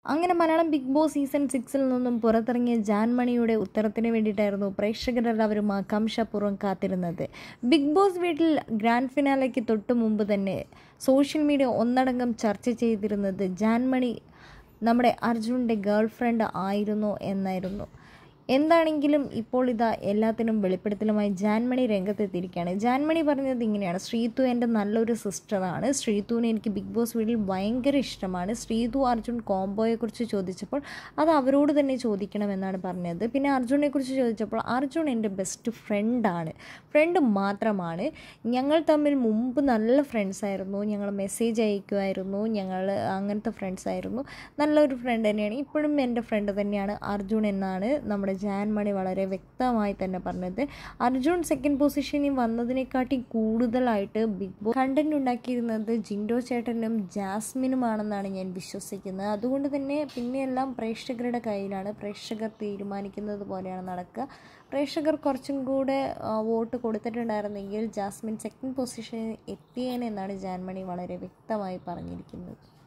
അങ്ങനെ Malayalam big boss season 6 നിന്നും പുറത്തിറങ്ങിയ ജാൻമണിയുടെ ഉത്തരത്തിന് വേണ്ടിയിട്ടായിരുന്നു പ്രേക്ഷകരെല്ലാവരും ആകാംക്ഷാപൂർവ്വം കാത്തിരുന്നത്. ബിഗ് ബോസ് വീട്ടിൽ ഗ്രാൻഡ് ഫിനാലയ്ക്ക് തൊട്ട് മുമ്പ് തന്നെ സോഷ്യൽ മീഡിയ ഒന്നടങ്കം ചർച്ച ചെയ്തിരുന്നത് ജാൻമണി നമ്മുടെ അർജുൻ്റെ ഗേൾ ഫ്രണ്ട് ആയിരുന്നോ എന്നായിരുന്നു. എന്താണെങ്കിലും ഇപ്പോൾ ഇതാ എല്ലാത്തിനും വെളിപ്പെടുത്തലുമായി ജാൻമണി രംഗത്തെത്തിയിരിക്കുകയാണ്. ജാൻമണി പറഞ്ഞത് ഇങ്ങനെയാണ്: ശ്രീതു എൻ്റെ നല്ലൊരു സിസ്റ്ററാണ്. ശ്രീതുവിനെ എനിക്ക് ബിഗ് ബോസ് വീട്ടിൽ ഭയങ്കര ഇഷ്ടമാണ്. ശ്രീതു അർജുൻ കോംബോയെക്കുറിച്ച് ചോദിച്ചപ്പോൾ അത് അവരോട് തന്നെ ചോദിക്കണമെന്നാണ് പറഞ്ഞത്. പിന്നെ അർജുനെക്കുറിച്ച് ചോദിച്ചപ്പോൾ അർജുൻ എൻ്റെ ബെസ്റ്റ് ഫ്രണ്ടാണ്, ഫ്രണ്ട് മാത്രമാണ്. ഞങ്ങൾ തമ്മിൽ മുമ്പ് നല്ല ഫ്രണ്ട്സായിരുന്നു, ഞങ്ങൾ മെസ്സേജ് അയക്കുമായിരുന്നു, ഞങ്ങൾ അങ്ങനത്തെ ഫ്രണ്ട്സായിരുന്നു, നല്ലൊരു ഫ്രണ്ട് തന്നെയാണ്, ഇപ്പോഴും എൻ്റെ ഫ്രണ്ട് തന്നെയാണ് അർജുൻ എന്നാണ് നമ്മുടെ ജാൻമണി വളരെ വ്യക്തമായി തന്നെ പറഞ്ഞത്. അർജുൻ സെക്കൻഡ് പൊസിഷനിൽ വന്നതിനെക്കാട്ടി കൂടുതലായിട്ട് ബിഗ് ബോസ് കണ്ടന്റ് ഉണ്ടാക്കിയിരുന്നത് ജിൻഡോ ചേട്ടനും ജാസ്മിനുമാണെന്നാണ് ഞാൻ വിശ്വസിക്കുന്നത്. അതുകൊണ്ട് തന്നെ പിന്നെയെല്ലാം പ്രേക്ഷകരുടെ കയ്യിലാണ്, പ്രേക്ഷകർ തീരുമാനിക്കുന്നത് പോലെയാണ് നടക്കുക. പ്രേക്ഷകർ കുറച്ചും കൂടെ വോട്ട് കൊടുത്തിട്ടുണ്ടായിരുന്നെങ്കിൽ ജാസ്മിൻ സെക്കൻഡ് പൊസിഷനിൽ എത്തിയേനെന്നാണ് ജാൻമണി വളരെ വ്യക്തമായി പറഞ്ഞിരിക്കുന്നത്.